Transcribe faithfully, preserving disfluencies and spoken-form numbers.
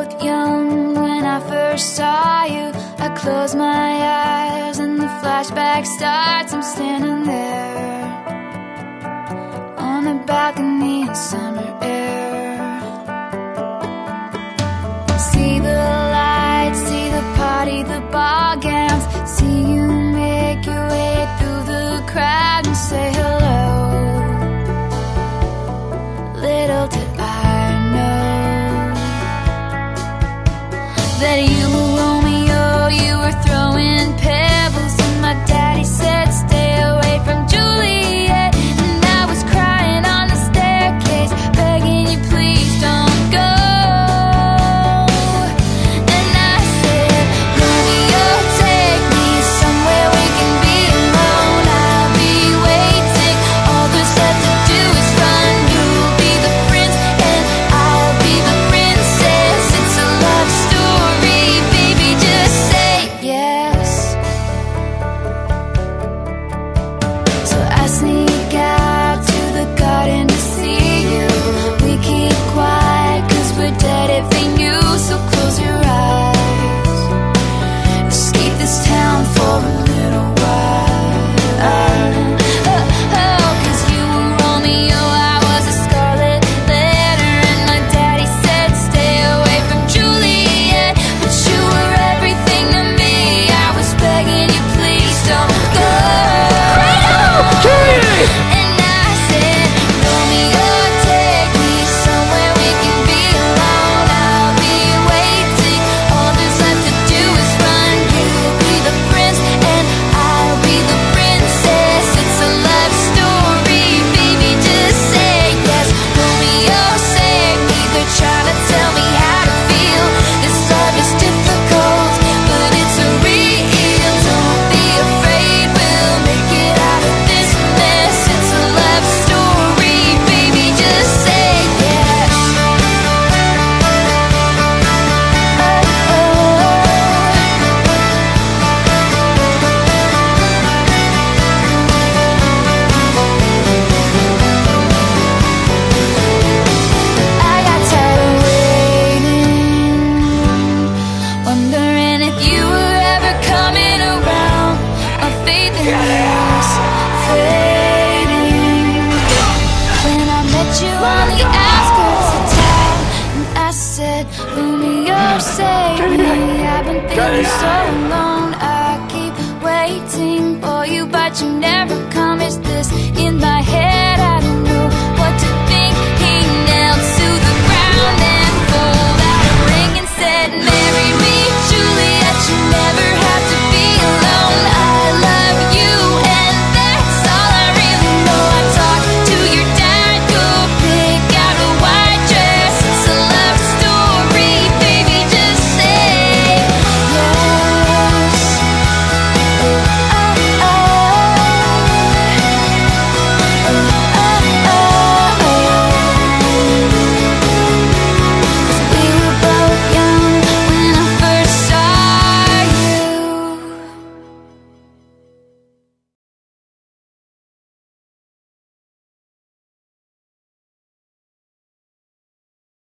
both young when I first saw you. I close my eyes and the flashback starts. I'm standing there on the balcony in summer air. See the lights, see the party, the ball gowns. See you make your way through the crowd and say hello. Little did I know that you were Romeo, you were throwing pebbles, and my daddy said stay away from Juliet. And I was crying on the staircase, begging you please don't go. And I said, Romeo, take me somewhere we can be alone. I'll be waiting, all there's left to do is run. You'll be the prince and I'll be the princess. It's a love story, baby, just say yes. So I sneak out to the garden to see you. We keep quiet cause we're dead if they knew. So close your eyes, escape this town for a little while. Oh, oh, cause you were Romeo, I was a scarlet letter, and my daddy said stay away from Juliet. But you were everything to me, I was begging you please don't go. And I said, Romeo, take me somewhere we can be alone. I'll be waiting, all there's left to do is run. You'll be the prince and I'll be the princess. It's a love story, baby, just say yes. Romeo, save me, they're trying to tell me how to feel. This love is difficult, but it's a real. Don't be afraid, we'll make it out of this mess. It's a love story, baby, just say yes. I got tired of waiting, wondering if you were ever coming around. My faith in you's fading. When I met you on the outskirts of town, and I said, Romeo, save me. I've been feeling so alone. I keep waiting for you, but you never come. Is this in my head?